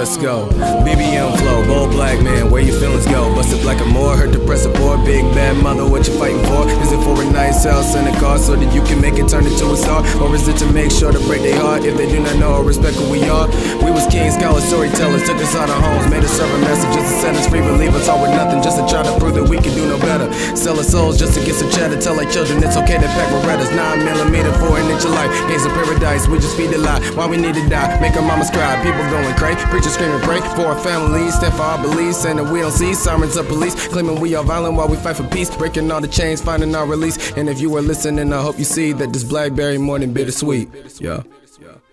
let's go. BBM flow, bold black man, where your feelings go? Busted black or more, hurt depressed or poor. Big bad mother, what you fighting for? Is it for a nice house and a car so that you can make it turn into a star? Or is it to make sure to break their heart if they do not know or respect who we are? We was kings, scholars, storytellers, took us out of homes, made us serve a message just to set us free, but leave us all with nothing, just to try to prove that we can do no better. Sell our souls just to get some cheddar, tell our children it's okay to pack Berettas. 9mm for an inch of life, gains of paradise, we just feed the lie. Why we need to die, make our mamas cry, people going cray, preachers screaming pray for our families, stand for our beliefs, saying that we don't see sirens of police, claiming we are violent while we fight for peace, breaking all the chains, finding our release. And if you were listening, I hope you see that this BlackBerry more than bittersweet. Yeah.